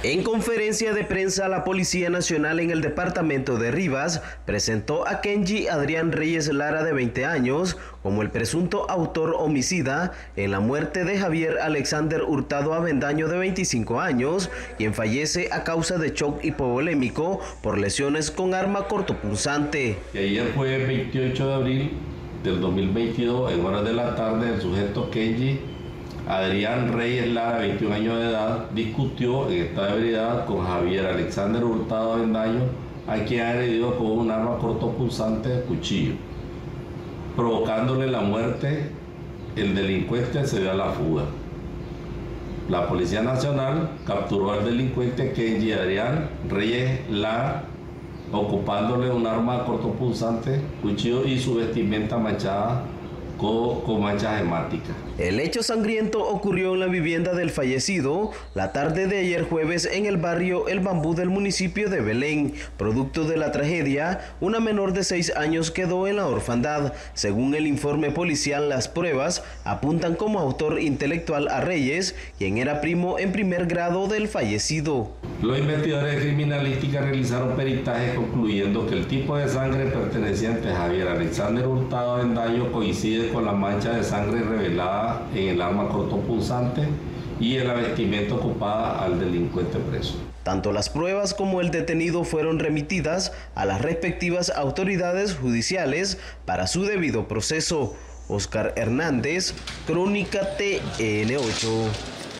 En conferencia de prensa, la Policía Nacional en el departamento de Rivas presentó a Kenji Adrián Reyes Lara, de 20 años, como el presunto autor homicida en la muerte de Javier Alexander Hurtado Avendaño, de 25 años, quien fallece a causa de shock hipovolémico por lesiones con arma cortopunzante. Y ayer fue 28 de abril del 2022, en horas de la tarde, el sujeto Kenji Adrián Reyes Lara, 21 años de edad, discutió en estado de ebriedad con Javier Alexander Hurtado Avendaño, a quien agredió con un arma cortopunzante de cuchillo. Provocándole la muerte, el delincuente se dio a la fuga. La Policía Nacional capturó al delincuente Kenji Adrián Reyes Lara, ocupándole un arma cortopunzante, cuchillo y su vestimenta manchada con manchas hemáticas. El hecho sangriento ocurrió en la vivienda del fallecido la tarde de ayer jueves en el barrio El Bambú del municipio de Belén. Producto de la tragedia, una menor de 6 años quedó en la orfandad. Según el informe policial, las pruebas apuntan como autor intelectual a Reyes, quien era primo en primer grado del fallecido. Los investigadores de criminalística realizaron peritajes concluyendo que el tipo de sangre perteneciente a Javier Alexander Hurtado Avendaño coincide con la mancha de sangre revelada en el arma cortopunzante y en la vestimenta ocupada al delincuente preso. Tanto las pruebas como el detenido fueron remitidas a las respectivas autoridades judiciales para su debido proceso. Oscar Hernández, Crónica TN8.